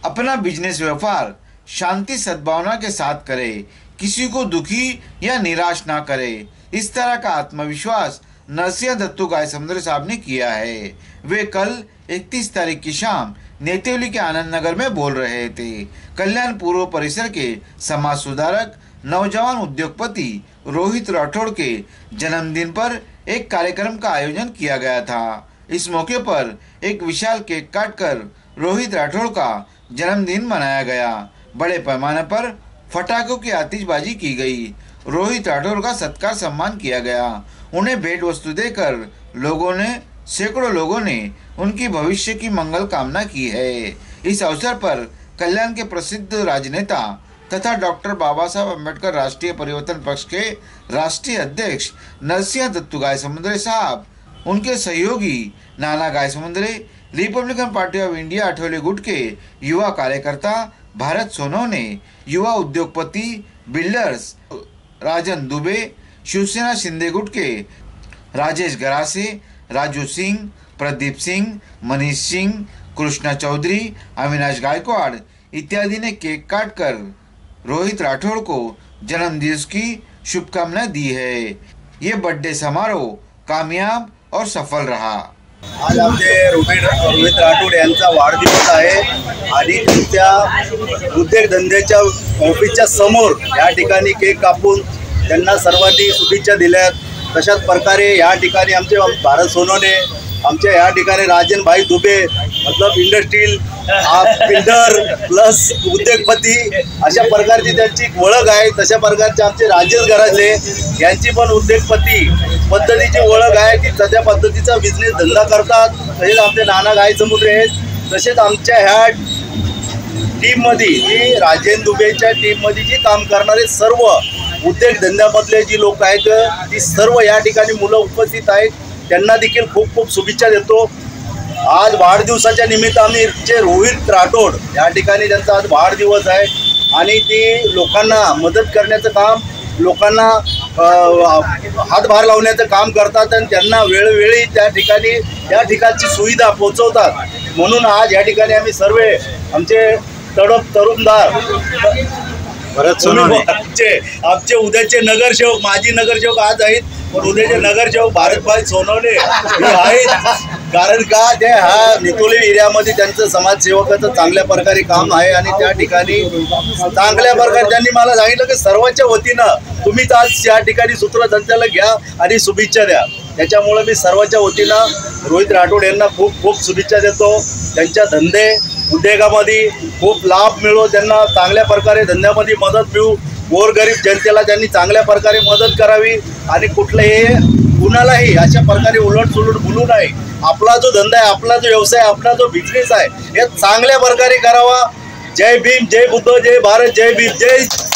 अपना business व्यापार शांति सद्भावना के साथ करे, किसी को दुखी या निराश ना करे। इस तरह का आत्मविश्वास नरसिंह दत्तू गायसमुद्रे साहब ने किया है। वे कल 31 तारीख की शाम नेतेवली के आनंद नगर में बोल रहे थे। कल्याण पूर्व परिसर के समाज सुधारक नौजवान उद्योगपति रोहित राठौड़ के जन्मदिन पर एक कार्यक्रम का आयोजन किया गया था। इस मौके पर एक विशाल केक काटकर रोहित राठौड़ का जन्मदिन मनाया गया। बड़े पैमाने पर पटाखों की आतिशबाजी की गई। रोहित राठौड़ का सत्कार सम्मान किया गया। उन्हें भेंट वस्तु देकर सैकड़ों लोगों ने उनकी भविष्य की मंगल कामना की है। इस अवसर पर कल्याण के प्रसिद्ध राजनेता तथा डॉक्टर बाबा साहब अम्बेडकर राष्ट्रीय परिवर्तन पक्ष के राष्ट्रीय अध्यक्ष नरसिंह दत्तू गायसमुद्रे साहब, उनके सहयोगी Nana Gaysamudre, Republican party of India Athawale गुट के युवा कार्यकर्ता भारत सोनवणे, युवा उद्योगपति बिल्डर्स राजन दुबे, शिवसेना शिंदे गुट के राजेश गरासे, राजू सिंह, प्रदीप सिंह, मनीष सिंह, कृष्णा चौधरी, अविनाश गायकवाड़ इत्यादि ने केक काटकर रोहित राठौड़ को जन्मदिवस की शुभकामनाएं दी है। ये बर्थडे समारोह कामयाब और सफल रहा। आज आमचे रोहित राठौड़ यांचा वाढदिवस आहे आणि त्यांच्या उद्योगधंद्याच्या ऑफिसच्या समोर या ठिकाणी केक कापून त्यांना सर्वांनी शुभेच्छा दिल्यात। तशाच प्रकारे या ठिकाणी आमचे भारत सोनवणे, आमच्या या ठिकाणी राजन भाई दुबे मतलब इंडस्ट्रियल बिल्डर प्लस उद्योगपती अशा प्रकारची त्यांची ओळख आहे। तशा प्रकारचे आमचे राजेश गरासे यांची पण उद्योगपती पद्धतीची ओळख आहे की सध्या पद्धतीचा बिझनेस धंदा करतात। तसेच आमचे नाना गायसमुद्रे आहेत। तसेच आमच्या ह्या टीममध्ये जी राजेंद्र दुबेच्या टीममध्ये जी काम करणारे सर्व उद्योगधंद्यामधले जी लोक आहेत ती सर्व या ठिकाणी मुलं उपस्थित आहेत। त्यांना देखील खूप खूप शुभेच्छा देतो। आज वाढदिवसाच्या निमित्त आम्ही रोहित राठौड़ या ठिकाणी त्यांचा आज वाढदिवस आहे आणि ती लोकांना मदत करण्याचं काम, लोकांना हातभार लावण्याचं काम करतात आणि त्यांना वेळोवेळी त्या ठिकाणी या ठिकाणची सुविधा पोहोचवतात। म्हणून आज या ठिकाणी आम्ही सर्व आमचे तरुणदार भारत सोनवणे आमचे उद्याचे नगरसेवक, माजी नगरसेवक आज आहेत, पण उद्याचे नगरसेवक भारतभाई सोनवणे आहेत। कारण का ते हा नितोली एरियामध्ये त्यांचं समाजसेवकाचं चांगल्या प्रकारे काम आहे आणि त्या ठिकाणी चांगल्या प्रकारे त्यांनी मला सांगितलं की सर्वांच्या वतीनं तुम्हीच आज या ठिकाणी सूत्रसंचालक घ्या आणि शुभेच्छा द्या। त्याच्यामुळे मी सर्वांच्या वतीनं रोहित राठौड़ यांना खूप खूप शुभेच्छा देतो। त्यांच्या धंदे उद्योगामध्ये खूप लाभ मिळो, त्यांना चांगल्या प्रकारे धंद्यामध्ये मदत मिळू, गोरगरीब जनतेला त्यांनी चांगल्या प्रकारे मदत करावी आणि कुठल्याही कुणालाही अशा प्रकारे उलटसुलट बोलू नये। आपला जो धंदा आहे, आपला जो व्यवसाय, आपला जो बिझनेस आहे हे चांगल्या प्रकारे करावा। जय भीम, जय बुद्ध, जय भारत, जय भीम, जय